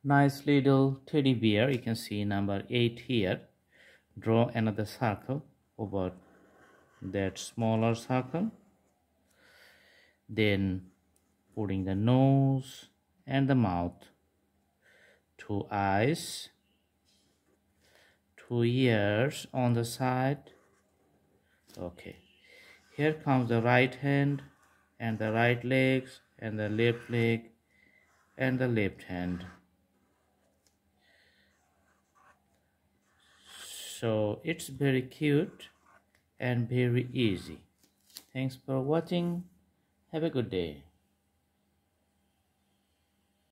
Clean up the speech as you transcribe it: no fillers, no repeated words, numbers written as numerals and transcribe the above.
Nice little teddy bear. You can see number 8 here. Draw another circle over that smaller circle. Then putting the nose and the mouth, 2 eyes, 2 ears on the side. Okay, here comes the right hand and the right legs and the left leg and the left hand. So it's very cute and very easy. Thanks for watching. Have a good day.